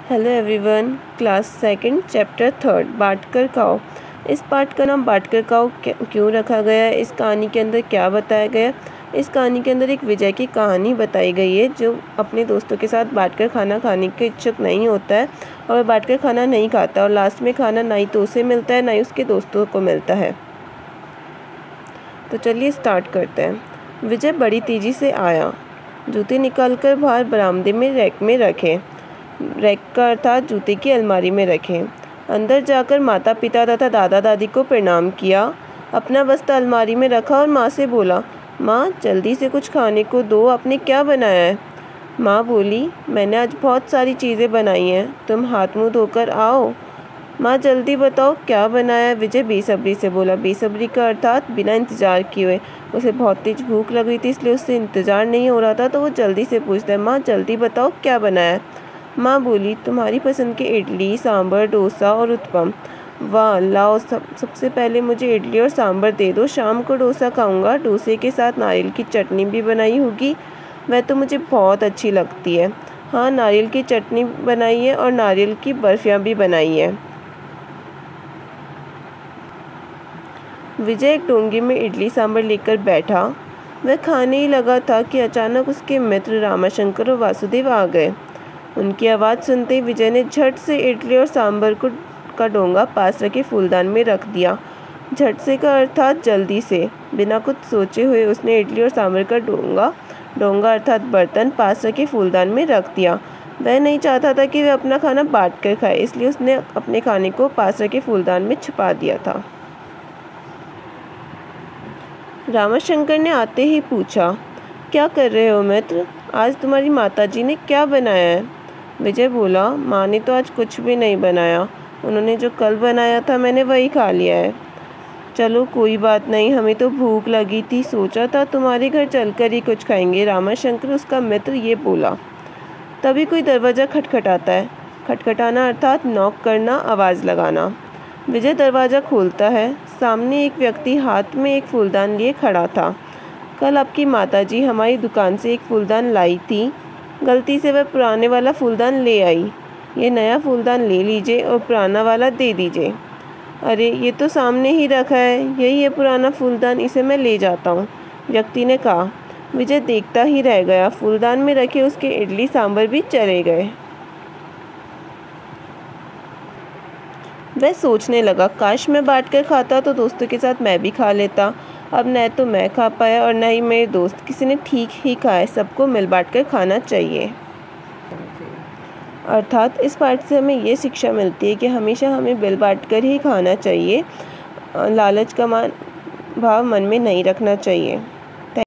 Hello everyone, class second chapter third बांट कर खाओ। इस पाठ का नाम बांट कर खाओ क्यों रखा गया है, इस कहानी के अंदर क्या बताया गया है। इस कहानी के अंदर एक विजय की कहानी बताई गई है जो अपने दोस्तों के साथ बांट कर खाना खाने के इच्छुक नहीं होता है और बांट कर खाना नहीं खाता और लास्ट में खाना ना ही तो उसे मिलता है ना ही उसके दोस्तों को मिलता है। तो चलिए स्टार्ट करते हैं। विजय बड़ी तेज़ी से आया, जूते निकालकर बाहर बरामदे में रैक में रखे। रैक का अर्थात जूते की अलमारी में रखें। अंदर जाकर माता पिता तथा दादा दादी को प्रणाम किया, अपना बस्ता अलमारी में रखा और माँ से बोला, माँ जल्दी से कुछ खाने को दो, आपने क्या बनाया है। माँ बोली, मैंने आज बहुत सारी चीज़ें बनाई हैं, तुम हाथ मुँह धोकर आओ। माँ जल्दी बताओ क्या बनाया है। विजय बेसब्री से बोला। बेसब्री का अर्थात बिना इंतज़ार किए हुए। उसे बहुत तेज भूख लग रही थी इसलिए उससे इंतज़ार नहीं हो रहा था, तो वो जल्दी से पूछता है, माँ जल्दी बताओ क्या बनाया है। माँ बोली, तुम्हारी पसंद के इडली, सांभर, डोसा और उत्पम। वाह, लाओ सबसे पहले मुझे इडली और सांभर दे दो, शाम को डोसा खाऊंगा। डोसे के साथ नारियल की चटनी भी बनाई होगी, वह तो मुझे बहुत अच्छी लगती है। हाँ, नारियल की चटनी बनाई है और नारियल की बर्फियाँ भी बनाई है। विजय एक डोंगी में इडली सांभर लेकर बैठा। वह खाने ही लगा था कि अचानक उसके मित्र रामाशंकर और वासुदेव आ गए। उनकी आवाज़ सुनते ही विजय ने झट से इडली और सांभर का डोंगा पास रखे फूलदान में रख दिया। झट से का अर्थात जल्दी से, बिना कुछ सोचे हुए उसने इडली और सांभर का डोंगा अर्थात बर्तन पास रखे फूलदान में रख दिया। वह नहीं चाहता था कि वह अपना खाना बांट कर खाए, इसलिए उसने अपने खाने को पास रखे फूलदान में छिपा दिया था। रामाशंकर ने आते ही पूछा, क्या कर रहे हो मित्र, आज तुम्हारी माताजी ने क्या बनाया है। विजय बोला, माँ ने तो आज कुछ भी नहीं बनाया, उन्होंने जो कल बनाया था मैंने वही खा लिया है। चलो कोई बात नहीं, हमें तो भूख लगी थी, सोचा था तुम्हारे घर चलकर ही कुछ खाएंगे। रामाशंकर उसका मित्र ये बोला। तभी कोई दरवाज़ा खटखटाता है। खटखटाना अर्थात नॉक करना, आवाज़ लगाना। विजय दरवाज़ा खोलता है। सामने एक व्यक्ति हाथ में एक फूलदान लिए खड़ा था। कल आपकी माताजी हमारी दुकान से एक फूलदान लाई थी, गलती से वह पुराने वाला फूलदान ले आई। ये नया फूलदान ले लीजिए और पुराना वाला दे दीजिए। अरे ये तो सामने ही रखा है, यही है पुराना फूलदान, इसे मैं ले जाता हूँ, व्यक्ति ने कहा। विजय देखता ही रह गया। फूलदान में रखे उसके इडली सांभर भी चले गए। वह सोचने लगा, काश मैं बांट कर खाता तो दोस्तों के साथ मैं भी खा लेता। अब न तो मैं खा पाया और न ही मेरे दोस्त, किसी ने ठीक ही खाया। सबको मिल बांट कर खाना चाहिए। अर्थात इस पाठ से हमें ये शिक्षा मिलती है कि हमेशा हमें मिल बांट कर ही खाना चाहिए, लालच का भाव मन में नहीं रखना चाहिए।